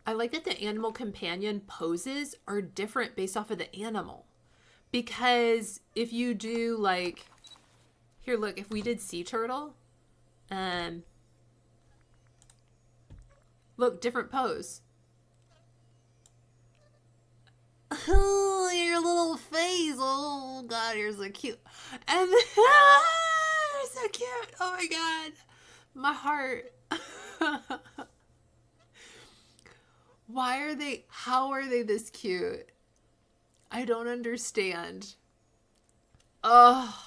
I like that the animal companion poses are different based off of the animal. Because if you do like, here, look, if we did sea turtle, look, different pose. Oh, your little face. Oh God, you're so cute. And then, you're so cute. Oh my God, my heart. Why are they? How are they this cute? I don't understand. Oh,